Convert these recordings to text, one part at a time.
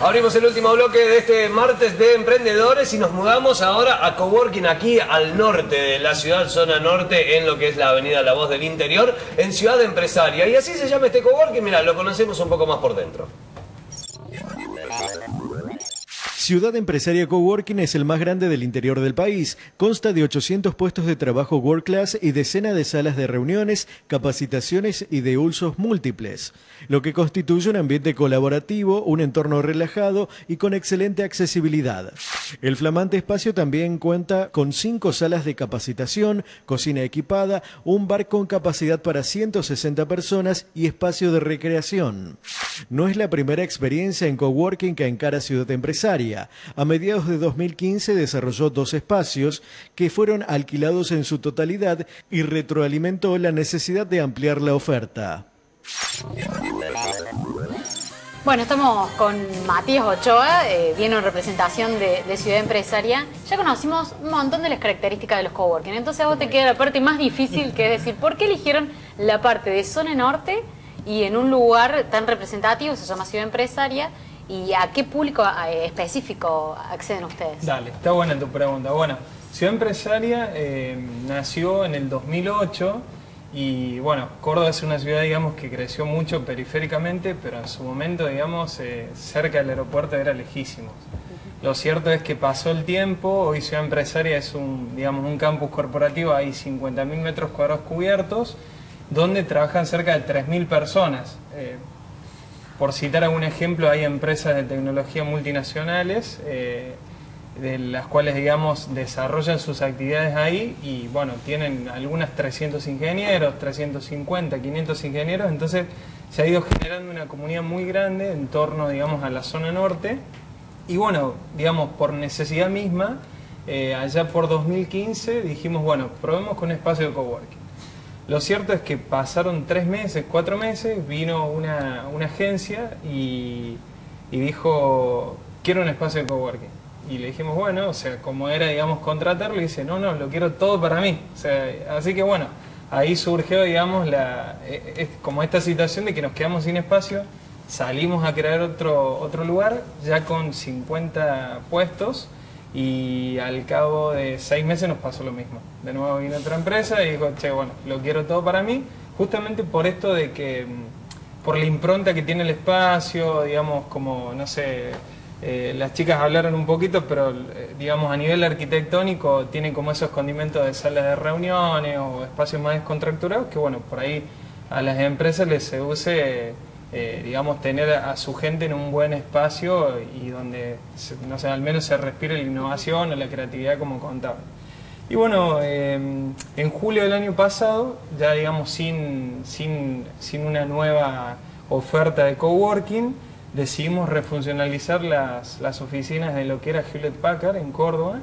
Abrimos el último bloque de este martes de emprendedores y nos mudamos ahora a Coworking aquí al norte de la ciudad, zona norte, en lo que es la avenida La Voz del Interior, en Ciudad Empresaria. Y así se llama este Coworking, mirá, lo conocemos un poco más por dentro. Ciudad Empresaria Coworking es el más grande del interior del país. Consta de 800 puestos de trabajo World Class y decenas de salas de reuniones, capacitaciones y de usos múltiples, lo que constituye un ambiente colaborativo, un entorno relajado y con excelente accesibilidad. El flamante espacio también cuenta con 5 salas de capacitación, cocina equipada, un bar con capacidad para 160 personas y espacio de recreación. No es la primera experiencia en coworking que encara Ciudad Empresaria. A mediados de 2015 desarrolló 2 espacios que fueron alquilados en su totalidad y retroalimentó la necesidad de ampliar la oferta. Bueno, estamos con Matías Ochoa, viene en representación de Ciudad Empresaria. Ya conocimos un montón de las características de los coworking, entonces a vos te queda la parte más difícil, que es decir, ¿por qué eligieron la parte de zona norte y en un lugar tan representativo, se llama Ciudad Empresaria? ¿Y a qué público específico acceden ustedes? Dale, está buena tu pregunta. Bueno, Ciudad Empresaria nació en el 2008 y bueno, Córdoba es una ciudad, digamos, que creció mucho periféricamente, pero en su momento, digamos, cerca del aeropuerto era lejísimo. Lo cierto es que pasó el tiempo, hoy Ciudad Empresaria es digamos, un campus corporativo, hay 50.000 metros cuadrados cubiertos, donde trabajan cerca de 3.000 personas. Por citar algún ejemplo, hay empresas de tecnología multinacionales de las cuales, digamos, desarrollan sus actividades ahí y, bueno, tienen algunas 300 ingenieros, 350, 500 ingenieros, entonces se ha ido generando una comunidad muy grande en torno, digamos, a la zona norte y, bueno, digamos, por necesidad misma, allá por 2015 dijimos, bueno, probemos con un espacio de coworking. Lo cierto es que pasaron 3 meses, 4 meses, vino una agencia y dijo, quiero un espacio de coworking. Y le dijimos, bueno, o sea, como era, digamos, contratarlo, y dice, no, lo quiero todo para mí. O sea, así que bueno, ahí surgió, digamos, como esta situación de que nos quedamos sin espacio, salimos a crear otro lugar, ya con 50 puestos, y al cabo de 6 meses nos pasó lo mismo. De nuevo vino otra empresa y dijo, che, bueno, lo quiero todo para mí, justamente por esto de que, por la impronta que tiene el espacio, digamos, como, no sé, las chicas hablaron un poquito, pero, digamos, a nivel arquitectónico tiene como esos condimentos de salas de reuniones o espacios más descontracturados, que bueno, por ahí a las empresas les seduce digamos, tener a su gente en un buen espacio y donde, no sé, al menos se respire la innovación o la creatividad como contaba. Y bueno, en julio del año pasado, ya digamos sin una nueva oferta de coworking, decidimos refuncionalizar las oficinas de lo que era Hewlett Packard en Córdoba.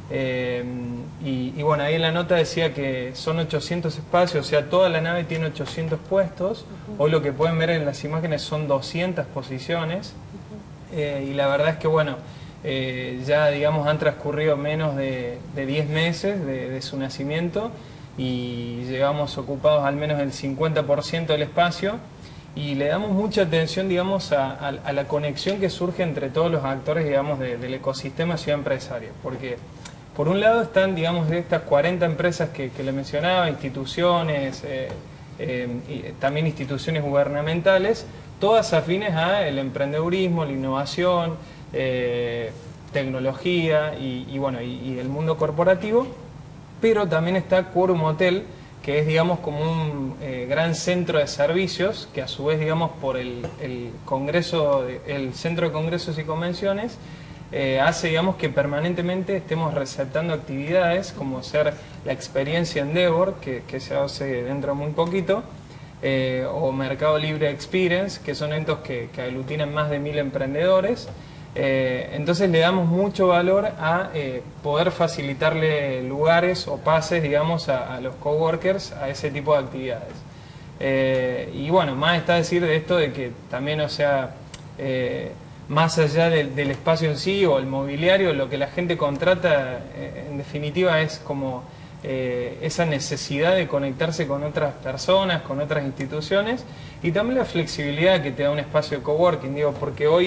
Y bueno, ahí en la nota decía que son 800 espacios, o sea, toda la nave tiene 800 puestos. Hoy lo que pueden ver en las imágenes son 200 posiciones. Y la verdad es que, bueno, ya, digamos, han transcurrido menos de 10 meses de su nacimiento y llevamos ocupados al menos el 50% del espacio. Y le damos mucha atención, digamos, a la conexión que surge entre todos los actores, digamos, del ecosistema Ciudad Empresaria. Porque, por un lado, están, digamos, de estas 40 empresas que le mencionaba, instituciones, y también instituciones gubernamentales, todas afines al emprendedurismo, la innovación, tecnología y bueno, y el mundo corporativo. Pero también está Quorum Hotel, que es, digamos, como un gran centro de servicios, que a su vez, digamos, por el Centro de Congresos y Convenciones, hace, digamos, que permanentemente estemos resaltando actividades, como ser la experiencia Endeavor, que se hace dentro de muy poquito, o Mercado Libre Experience, que son eventos que aglutinan más de 1000 emprendedores. Entonces le damos mucho valor a poder facilitarle lugares o pases, digamos, a los coworkers a ese tipo de actividades. Y bueno, más está decir de esto de que también, o sea, más allá del espacio en sí o el mobiliario, lo que la gente contrata en definitiva es como esa necesidad de conectarse con otras personas, con otras instituciones, y también la flexibilidad que te da un espacio de coworking, digo, porque hoy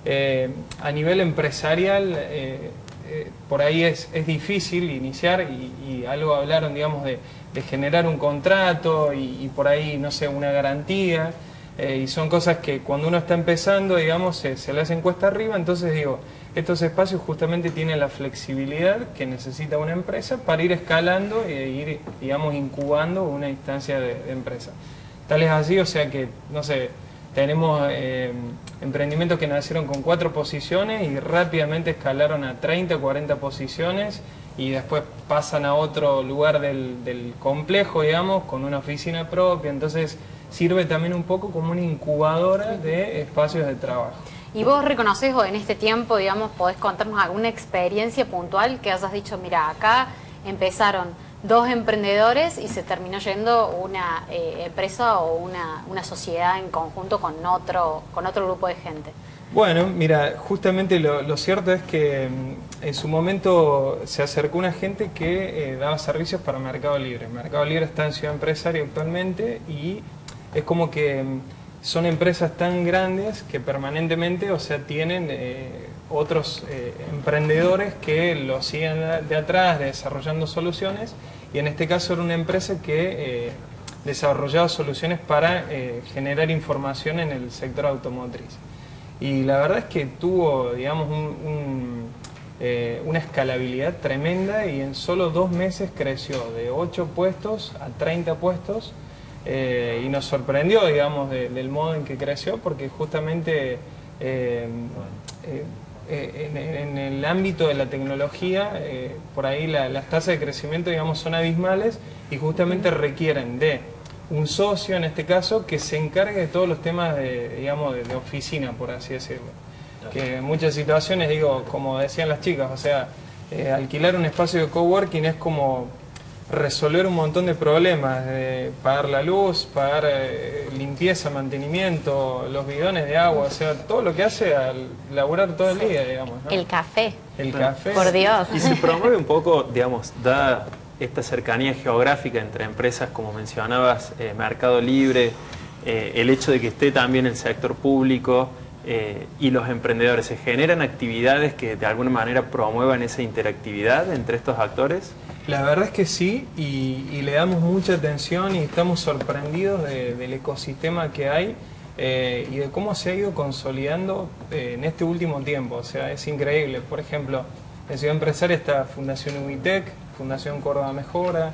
a nivel empresarial, por ahí es difícil iniciar y algo hablaron, digamos, de generar un contrato y por ahí, no sé, una garantía. Y son cosas que cuando uno está empezando, digamos, se le hacen cuesta arriba. Entonces digo, estos espacios justamente tienen la flexibilidad que necesita una empresa para ir escalando e ir, digamos, incubando una instancia de empresa. Tal es así, o sea que, no sé, tenemos emprendimientos que nacieron con 4 posiciones y rápidamente escalaron a 30, 40 posiciones y después pasan a otro lugar del complejo, digamos, con una oficina propia. Entonces sirve también un poco como una incubadora de espacios de trabajo. ¿Y vos reconoces o en este tiempo, digamos, podés contarnos alguna experiencia puntual que hayas dicho, mira, acá empezaron 2 emprendedores y se terminó yendo una empresa o una sociedad en conjunto con otro grupo de gente? Bueno, mira, justamente lo cierto es que en su momento se acercó una gente que daba servicios para Mercado Libre. Mercado Libre está en Ciudad Empresaria actualmente y es como que son empresas tan grandes que permanentemente, o sea, tienen otros emprendedores que los siguen de atrás desarrollando soluciones, y en este caso era una empresa que desarrollaba soluciones para generar información en el sector automotriz. Y la verdad es que tuvo, digamos, una escalabilidad tremenda y en solo 2 meses creció de 8 puestos a 30 puestos. Y nos sorprendió, digamos, del modo en que creció, porque justamente en el ámbito de la tecnología, por ahí las tasas de crecimiento, digamos, son abismales y justamente requieren de un socio, en este caso, que se encargue de todos los temas digamos, de oficina, por así decirlo. Que en muchas situaciones, digo, como decían las chicas, o sea, alquilar un espacio de coworking es como resolver un montón de problemas, pagar la luz, pagar limpieza, mantenimiento, los bidones de agua, o sea, todo lo que hace al laburar todo el día, digamos, ¿no? El café. El café. Por Dios. Y se promueve un poco, digamos, da esta cercanía geográfica entre empresas, como mencionabas, Mercado Libre, el hecho de que esté también el sector público y los emprendedores. ¿Se generan actividades que de alguna manera promuevan esa interactividad entre estos actores? La verdad es que sí, y le damos mucha atención y estamos sorprendidos del ecosistema que hay y de cómo se ha ido consolidando en este último tiempo. O sea, es increíble. Por ejemplo, en Ciudad Empresaria está Fundación Unitec, Fundación Córdoba Mejora,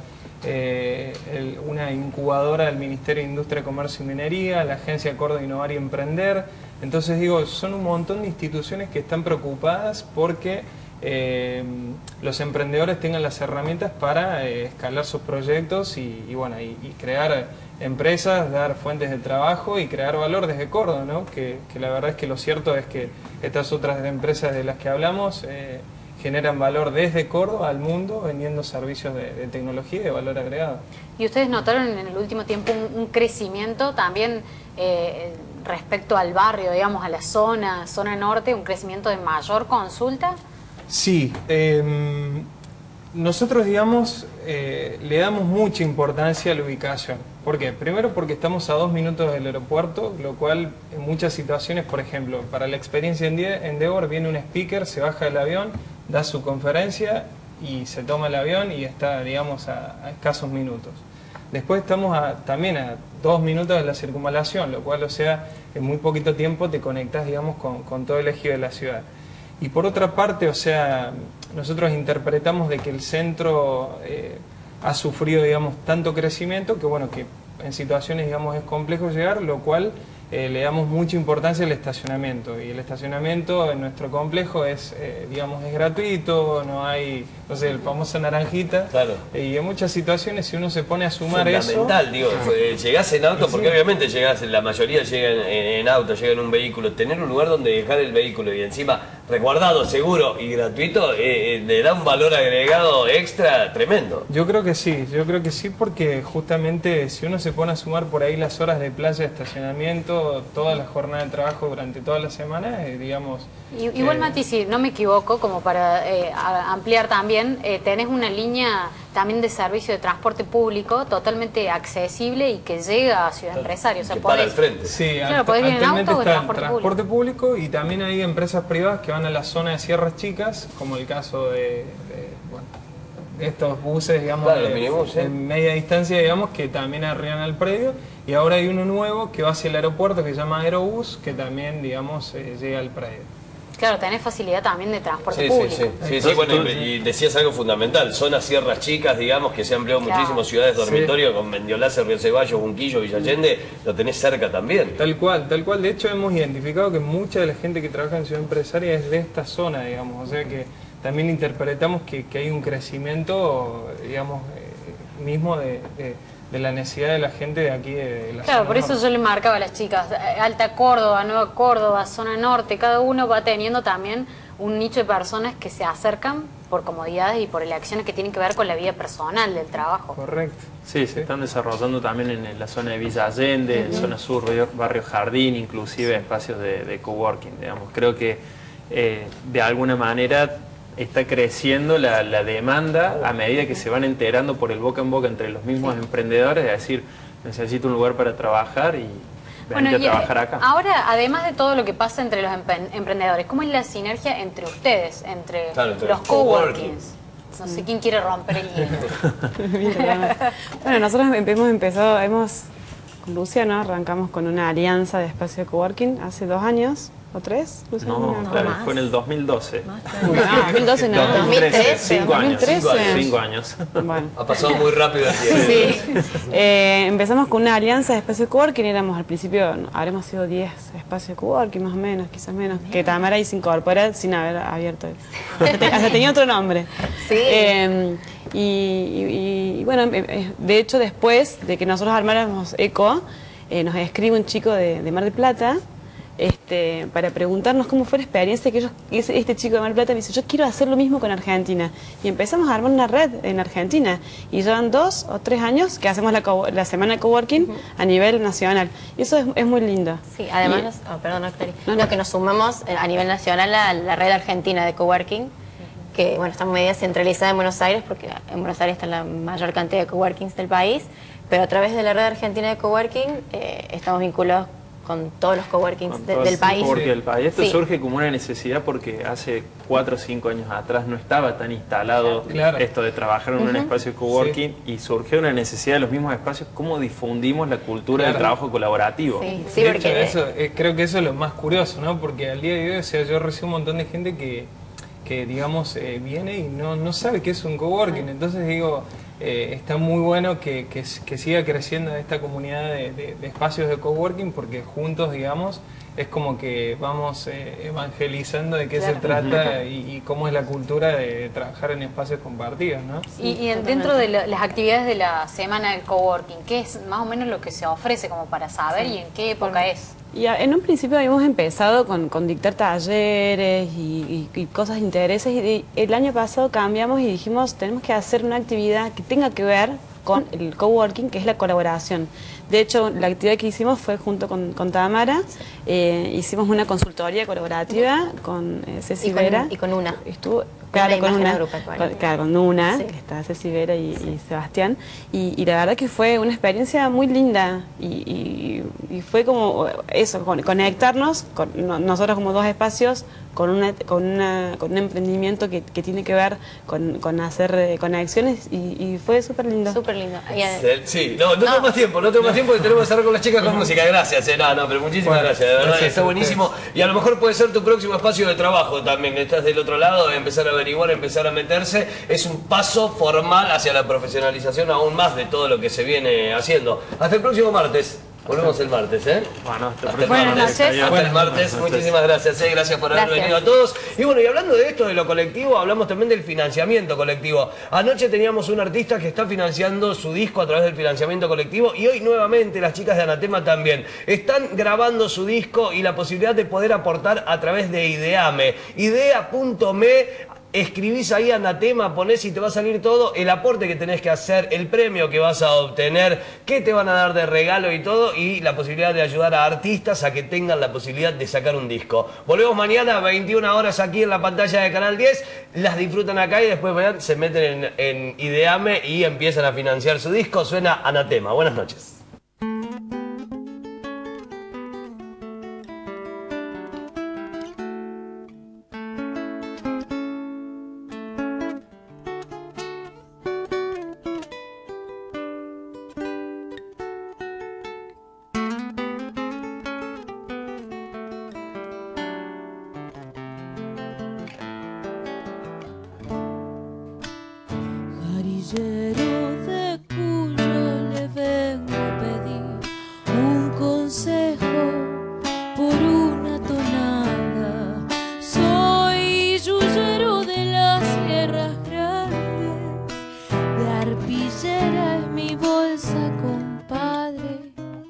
una incubadora del Ministerio de Industria, Comercio y Minería, la Agencia Córdoba Innovar y Emprender. Entonces digo, son un montón de instituciones que están preocupadas porque los emprendedores tengan las herramientas para escalar sus proyectos y crear empresas, dar fuentes de trabajo y crear valor desde Córdoba, ¿no? Que la verdad es que lo cierto es que estas otras empresas de las que hablamos generan valor desde Córdoba al mundo vendiendo servicios de tecnología y de valor agregado. ¿Y ustedes notaron en el último tiempo un crecimiento también respecto al barrio, digamos, a la zona norte, un crecimiento de mayor consulta? Sí, nosotros, digamos, le damos mucha importancia a la ubicación. ¿Por qué? Primero porque estamos a 2 minutos del aeropuerto, lo cual en muchas situaciones, por ejemplo, para la experiencia en Endeavor viene un speaker, se baja del avión, da su conferencia y se toma el avión y está, digamos, a escasos minutos. Después estamos también a 2 minutos de la circunvalación, lo cual, o sea, en muy poquito tiempo te conectas, digamos, con todo el ejido de la ciudad. Y por otra parte, o sea, nosotros interpretamos de que el centro ha sufrido, digamos, tanto crecimiento que, bueno, que en situaciones, digamos, es complejo llegar, lo cual le damos mucha importancia al estacionamiento. Y el estacionamiento en nuestro complejo es, digamos, es gratuito, no hay, no sé, el famoso naranjita. Claro. Y en muchas situaciones, si uno se pone a sumar fundamental, digo, llegás en auto, porque obviamente llegás, la mayoría llega en auto, llega en un vehículo, tener un lugar donde dejar el vehículo y encima resguardado, seguro y gratuito, le da un valor agregado extra tremendo. Yo creo que sí, porque justamente si uno se pone a sumar por ahí las horas de playa, estacionamiento, toda la jornada de trabajo durante toda la semana, digamos... Igual, Mati, si no me equivoco, como para ampliar también, tenés una línea también de servicio de transporte público totalmente accesible y que llega a Ciudad Empresaria. O sea, que para al frente. Sí, claro, podés ir en actualmente auto o en está el transporte transporte público y también hay empresas privadas que van a la zona de Sierras Chicas, como el caso de estos buses, digamos, claro, los minibuses, en media distancia, digamos, que también arriban al predio. Y ahora hay uno nuevo que va hacia el aeropuerto que se llama Aerobús, que también, digamos, llega al predio. Claro, tenés facilidad también de transporte Sí, público. sí, bueno, y decías algo fundamental, zonas Sierras Chicas, digamos, que se han ampliado muchísimo, ciudades dormitorio, con Mendiolaza, Río Ceballos, Bunquillo, Villa Allende, lo tenés cerca también. Tal cual. De hecho, hemos identificado que mucha de la gente que trabaja en Ciudad Empresaria es de esta zona, digamos, o sea que también interpretamos que hay un crecimiento, digamos, mismo de la necesidad de la gente de aquí de la zona. Claro, por eso yo le marcaba a las chicas, Alta Córdoba, Nueva Córdoba, zona norte, cada uno va teniendo también un nicho de personas que se acercan por comodidades y por elecciones que tienen que ver con la vida personal del trabajo. Correcto. Sí, se están desarrollando también en la zona de Villa Allende, en zona sur, barrio Jardín, inclusive espacios de coworking, digamos. Creo que de alguna manera está creciendo la demanda a medida que se van enterando por el boca en boca entre los mismos emprendedores, de decir, necesito un lugar para trabajar y venir a trabajar acá. Ahora, además de todo lo que pasa entre los emprendedores, ¿cómo es la sinergia entre ustedes, entre los coworkings? No sé quién quiere romper el hielo. Bueno, nosotros con Luciano arrancamos con una alianza de espacio de coworking hace 2 años. ¿O 3? No, claro, fue en el 2012. No, 2012 no. 2013, 5 años. 2013. 5 años. Bueno. Ha pasado muy rápido el tiempo. Sí. Empezamos con una alianza de espacio de coworking, éramos al principio, habremos sido 10 espacios de coworking, más o menos, quizás menos, que Tamara ahí se incorpora sin haber abierto. Hasta tenía otro nombre. Sí. Y bueno, de hecho después de que nosotros armáramos ECO, nos escribe un chico de Mar del Plata, para preguntarnos cómo fue la experiencia que este chico de Mar del Plata me dice, yo quiero hacer lo mismo con Argentina. Y empezamos a armar una red en Argentina. Y llevan 2 o 3 años que hacemos la semana de coworking a nivel nacional. Y eso es muy lindo. Sí, además, perdón, Octavio, que nos sumamos a nivel nacional a la red argentina de coworking, que bueno, está media centralizada en Buenos Aires, porque en Buenos Aires está la mayor cantidad de coworkings del país, pero a través de la red argentina de coworking estamos vinculados con todos los coworkings del país. Esto surge como una necesidad porque hace 4 o 5 años atrás no estaba tan instalado esto de trabajar en un espacio de coworking y surgió una necesidad de los mismos espacios, cómo difundimos la cultura del trabajo colaborativo. Sí, de hecho, eso, creo que eso es lo más curioso, ¿no? Porque al día de hoy, o sea, yo recibo un montón de gente que digamos, viene y no sabe qué es un coworking, entonces digo... está muy bueno que siga creciendo esta comunidad de espacios de coworking porque juntos, digamos, es como que vamos evangelizando de qué se trata y cómo es la cultura de trabajar en espacios compartidos, ¿no? Y dentro de las actividades de la semana del coworking, ¿qué es más o menos lo que se ofrece como para saber y en qué época es? Y en un principio habíamos empezado con dictar talleres y cosas de intereses y el año pasado cambiamos y dijimos tenemos que hacer una actividad que tenga que ver con el coworking, que es la colaboración. De hecho, la actividad que hicimos fue junto con Tamara, hicimos una consultoría colaborativa con Ceci Vera. Y con una. Estuvo, claro, con una, que está Ceci Vera y Sebastián. Y la verdad que fue una experiencia muy linda y fue como eso, conectarnos, nosotros como 2 espacios, con un emprendimiento que tiene que ver con hacer conexiones y fue súper lindo. Súper lindo. Sí, no tengo más tiempo, que tenemos que cerrar con las chicas con música. Gracias, pero muchísimas gracias, de verdad, está buenísimo. Y a lo mejor puede ser tu próximo espacio de trabajo también. Estás del otro lado, empezar a averiguar, empezar a meterse. Es un paso formal hacia la profesionalización aún más de todo lo que se viene haciendo. Hasta el próximo martes. Volvemos el martes, ¿eh? Bueno, hasta Hasta el Buenas martes. noches. Hasta el martes. Muchísimas gracias, gracias por haber Gracias. venido a todos. Y bueno, y hablando de esto, de lo colectivo, hablamos también del financiamiento colectivo. Anoche teníamos un artista que está financiando su disco a través del financiamiento colectivo y hoy nuevamente las chicas de Anatema también están grabando su disco y la posibilidad de poder aportar a través de Ideame. Idea.me. Escribís ahí Anatema, ponés y te va a salir todo, el aporte que tenés que hacer, el premio que vas a obtener, qué te van a dar de regalo y todo, y la posibilidad de ayudar a artistas a que tengan la posibilidad de sacar un disco. Volvemos mañana a 21 horas aquí en la pantalla de Canal 10, las disfrutan acá y después mañana se meten en Ideame y empiezan a financiar su disco. Suena Anatema. Buenas noches. Jarillero de Cuyo le vengo a pedir un consejo por una tonada. Soy yuyero de las sierras grandes, de arpillera es mi bolsa, compadre.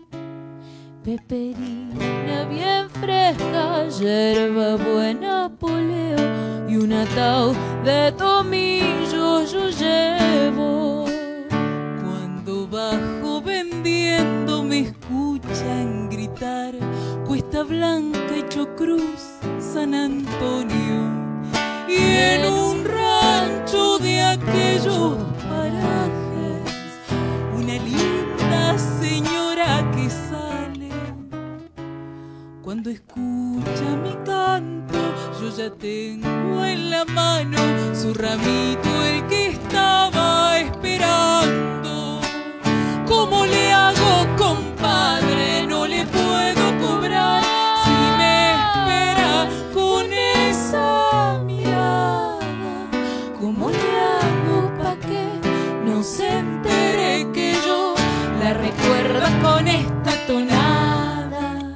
Peperina bien fresca, yerba buena, poleo y un ataúd de tomillo yo llevo. Cuando bajo vendiendo me escuchan gritar Cuesta Blanca, Hecho Cruz, San Antonio. Y en un rancho de aquellos parajes una linda señora que sale. Cuando escucha mi canto, yo ya tengo en la mano su ramito, el que estaba esperando. ¿Cómo le hago, compadre? No le puedo cobrar si me espera con esa mirada. ¿Cómo le hago pa' que no se entere que yo la recuerdo con esta tonada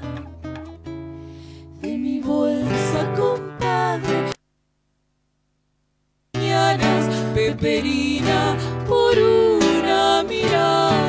de mi bolsa, compadre? Mañanas, Peperina, por una mirada.